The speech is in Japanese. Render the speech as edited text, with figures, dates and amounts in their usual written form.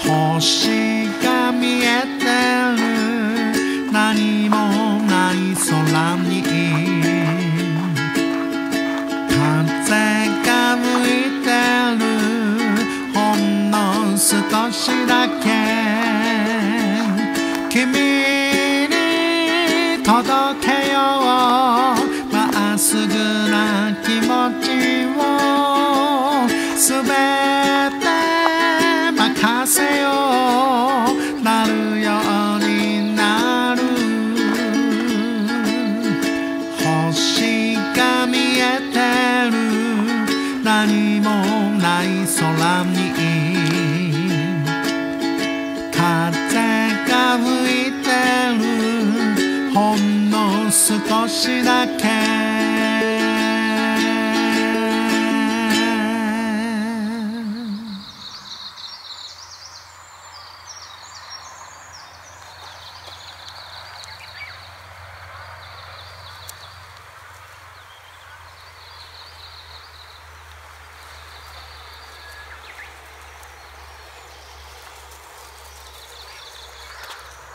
星が見えてる何もない空に風が吹いてるほんの少しだけ君に届けようまっすぐな気持ちをすべて任せようなるようになる星が見えてる何もない空に風が吹いてるほんの少しだけ